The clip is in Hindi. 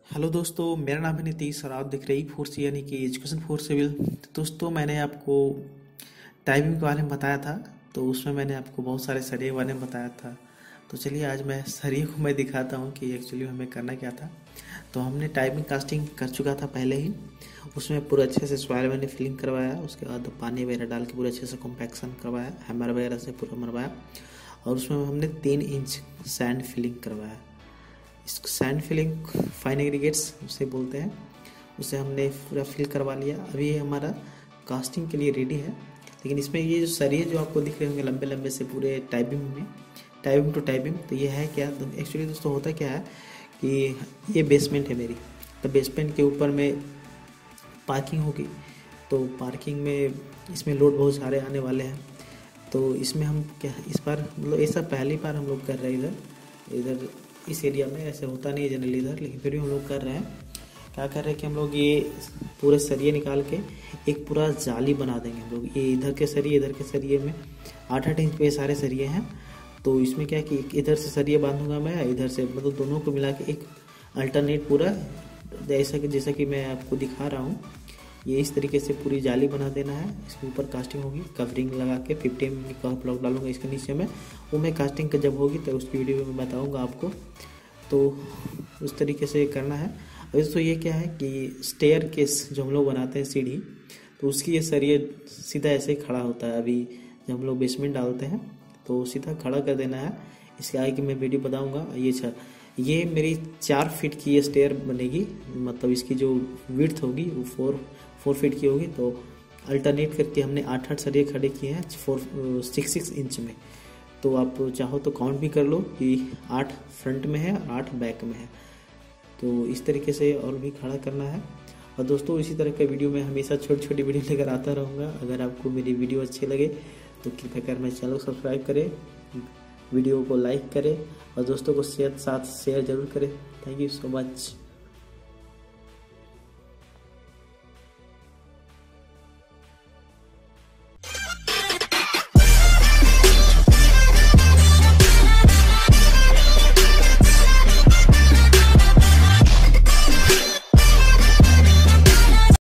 हेलो दोस्तों, मेरा नाम है नीतीश और आप देख रहे हैं फोर्स यानी कि एजुकेशन फॉर सिविल। तो दोस्तों, मैंने आपको टाइपिंग के बारे में बताया था। तो उसमें मैंने आपको बहुत सारे सरिये के बारे में बताया था। तो चलिए आज मैं सरिये को मैं दिखाता हूँ कि एक्चुअली हमें करना क्या था। तो हमने टाइपिंग कास्टिंग कर चुका था पहले ही। उसमें पूरा अच्छे से सॉइल मैंने फिलिंग करवाया, उसके बाद पानी वगैरह डाल के पूरा अच्छे से कॉम्पैक्शन करवाया, हैमर वगैरह से पूरा मरवाया। और उसमें हमने 3 इंच सैंड फिलिंग करवाया। इसको सैंड फिलिंग फाइन एग्रीगेट्स उसे बोलते हैं। उसे हमने पूरा फिल करवा लिया। अभी ये हमारा कास्टिंग के लिए रेडी है। लेकिन इसमें ये जो सरिये जो आपको दिख रहे होंगे लंबे लंबे से पूरे टाइपिंग में, टाइपिंग टू टाइपिंग, तो ये है क्या। तो एक्चुअली दोस्तों होता क्या है कि ये बेसमेंट है मेरी। तो बेसमेंट के ऊपर में पार्किंग होगी। तो पार्किंग में इसमें लोड बहुत सारे आने वाले हैं। तो इसमें हम क्या इस बार मतलब ऐसा पहली बार हम लोग कर रहे हैं इधर इस एरिया में। ऐसे होता नहीं है जनरली इधर, लेकिन फिर भी हम लोग कर रहे हैं। क्या कर रहे हैं कि हम लोग ये पूरे सरिये निकाल के एक पूरा जाली बना देंगे हम लोग। ये इधर के सरिये में 8-8 इंच पे सारे सरिये हैं। तो इसमें क्या है कि इधर से सरिये बांधूंगा मैं, इधर से मतलब दोनों को मिला के एक अल्टरनेट पूरा जैसा कि मैं आपको दिखा रहा हूँ। ये इस तरीके से पूरी जाली बना देना है। इसके ऊपर कास्टिंग होगी, कवरिंग लगा के 50 mm का ब्लॉक डालूंगा इसके नीचे में। वो मैं कास्टिंग का जब होगी तो उसकी वीडियो में बताऊंगा आपको। तो उस तरीके से करना है। अब दोस्तों ये क्या है कि स्टेयर केस जो हम लोग बनाते हैं सीढ़ी, तो उसकी ये सरिये सीधा ऐसे ही खड़ा होता है। अभी जब हम लोग बेसमेंट डालते हैं तो सीधा खड़ा कर देना है। इसके आगे की मैं वीडियो बताऊँगा। ये मेरी 4 फीट की ये स्टेयर बनेगी। मतलब इसकी जो विड्थ होगी वो 4 फीट की होगी। तो अल्टरनेट करके हमने 8-8 सरिये खड़े किए हैं 6 इंच में। तो आप चाहो तो काउंट भी कर लो कि 8 फ्रंट में है और 8 बैक में है। तो इस तरीके से और भी खड़ा करना है। और दोस्तों इसी तरह का वीडियो मैं हमेशा छोटी छोटी वीडियो लेकर आता रहूँगा। अगर आपको मेरी वीडियो अच्छी लगे तो कृपया कर मेरे चैनल को सब्सक्राइब करें, वीडियो को लाइक करें और दोस्तों को साथ शेयर जरूर करें। Thank you so much.